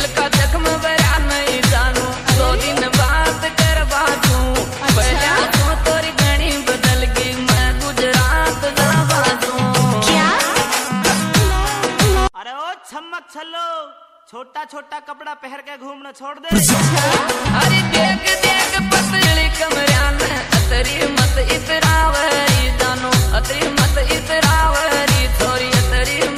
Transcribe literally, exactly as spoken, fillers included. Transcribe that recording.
दिल का जख्म भरा नहीं जानू, दो दिन बात कर बाजू। पहले तो तोरी घनी बदल गई, मैं गुजरात जा बाजू। क्या? अरे ओ छमक छल्लो, छोटा छोटा कपड़ा पहन के घूमना छोड़ दे। अरे देख देख पतली कमरिया में अतरी मत इतरावरी जानू, अतरी मत इतरावरी थोड़ी अतरी